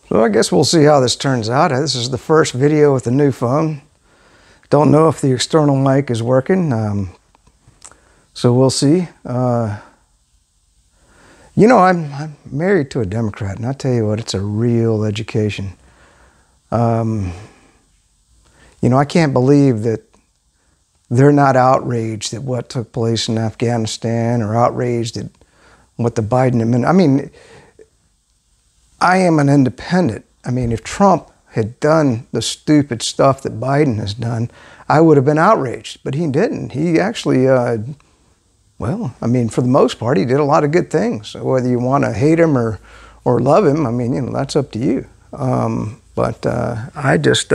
So I guess we'll see how this turns out. This is the first video with the new phone. Don't know if the external mic is working, so we'll see. You know, I'm married to a Democrat, and I tell you what, it's a real education. You know, I can't believe that they're not outraged at what took place in Afghanistan or outraged at what the Biden administration. I mean, I am an independent. I mean, if Trump had done the stupid stuff that Biden has done, I would have been outraged. But he didn't. He actually, well, I mean, for the most part, he did a lot of good things. So whether you want to hate him or love him, I mean, you know, that's up to you. But I just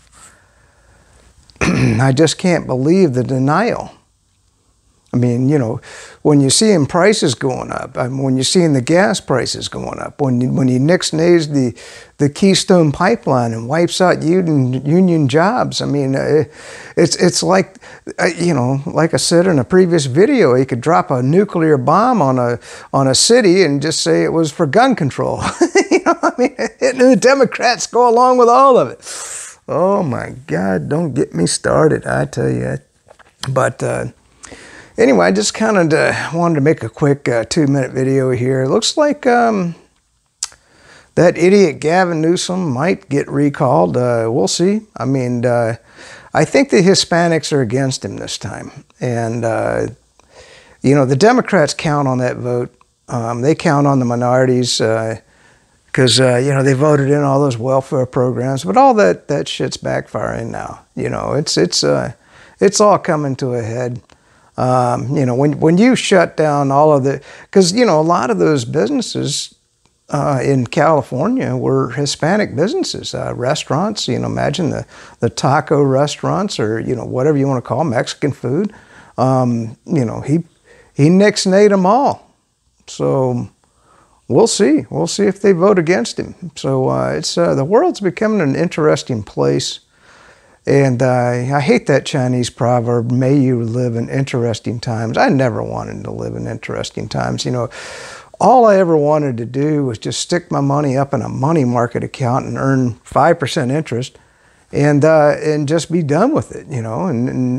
can't believe the denial. I mean, you know, when you're seeing prices going up, I mean, when you're seeing the gas prices going up, when he nixnays the Keystone Pipeline and wipes out union jobs, I mean, it's like, you know, like I said in a previous video, he could drop a nuclear bomb on a city and just say it was for gun control. You know, I mean, and the Democrats go along with all of it. Oh my God, don't get me started, I tell you. But anyway, I just kind of wanted to make a quick 2-minute video here. It looks like that idiot Gavin Newsom might get recalled. We'll see. I mean, I think the Hispanics are against him this time. And, you know, the Democrats count on that vote. They count on the minorities because, you know, they voted in all those welfare programs. But all that shit's backfiring now. You know, it's all coming to a head. You know, when you shut down all of the, because, you know, a lot of those businesses in California were Hispanic businesses, restaurants, you know, imagine the taco restaurants or, you know, whatever you want to call Mexican food. You know, he nixnayed them all. So we'll see. We'll see if they vote against him. So it's the world's becoming an interesting place. And I hate that Chinese proverb, may you live in interesting times. I never wanted to live in interesting times. You know, all I ever wanted to do was just stick my money up in a money market account and earn 5% interest and just be done with it, you know.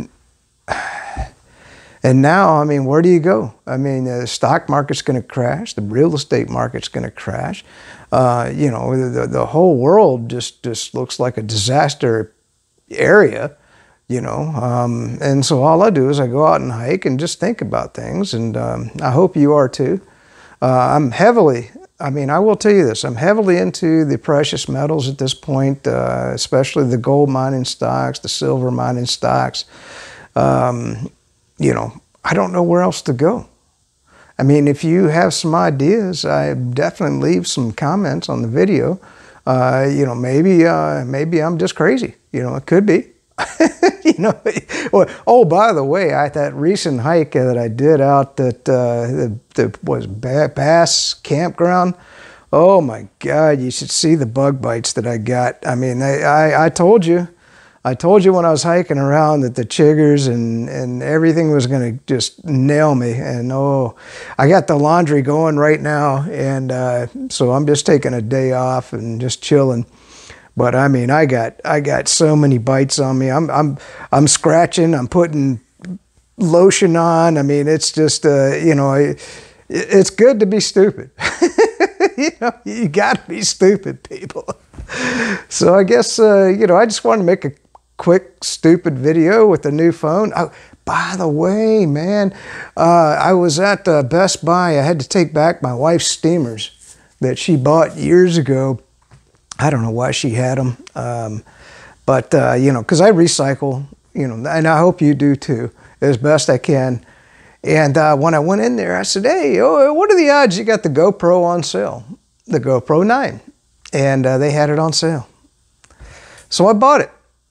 And now, I mean, where do you go? I mean, the stock market's going to crash. The real estate market's going to crash. You know, the whole world just looks like a disaster area, you know, and so all I do is I go out and hike and just think about things, and I hope you are too. I'm heavily, I mean, I will tell you this, I'm heavily into the precious metals at this point, especially the gold mining stocks, the silver mining stocks. You know, I don't know where else to go. I mean, if you have some ideas, I definitely leave some comments on the video. You know, maybe I'm just crazy. You know, it could be. You know. Oh, by the way, that recent hike that I did out at the was Bass Campground. Oh my God, you should see the bug bites that I got. I mean, I told you when I was hiking around that the chiggers and everything was going to just nail me. And oh, I got the laundry going right now, and so I'm just taking a day off and just chilling. But I mean, I got so many bites on me. I'm scratching. I'm putting lotion on. I mean, it's just you know, it's good to be stupid. You know, you got to be stupid, people. So I guess you know, I just wanted to make a quick stupid video with the new phone. Oh, by the way, man, I was at Best Buy. I had to take back my wife's steamers that she bought years ago. I don't know why she had them, but you know, because I recycle, you know, and I hope you do too, as best I can. And when I went in there, I said, "Hey, what are the odds you got the GoPro on sale, the GoPro 9?" And they had it on sale, so I bought it.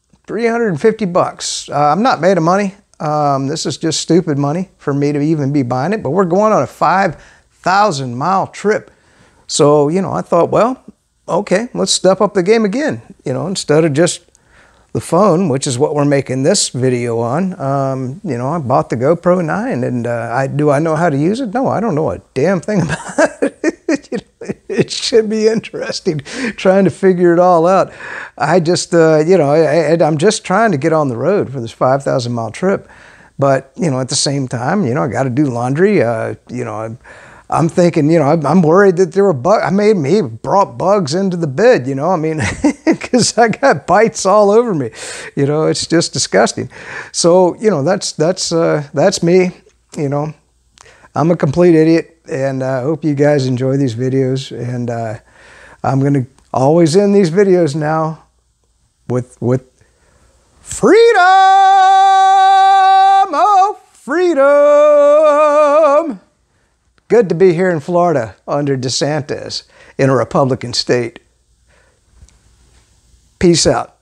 $350. I'm not made of money. This is just stupid money for me to even be buying it, but we're going on a 5,000-mile trip. So, you know, I thought, well, okay, let's step up the game again. You know, instead of just the phone, which is what we're making this video on, you know, I bought the GoPro 9, and do I know how to use it? No, I don't know a damn thing about it. You know, It should be interesting trying to figure it all out. I just, you know, I'm just trying to get on the road for this 5,000-mile trip. But, you know, at the same time, you know, I got to do laundry. You know, I'm thinking, you know, I'm worried that there were bugs. I maybe brought bugs into the bed, you know, I mean, because I got bites all over me. You know, it's just disgusting. So, you know, that's me, you know. I'm a complete idiot, and I hope you guys enjoy these videos. And I'm going to always end these videos now with freedom! Oh, freedom! Good to be here in Florida under DeSantis in a Republican state. Peace out.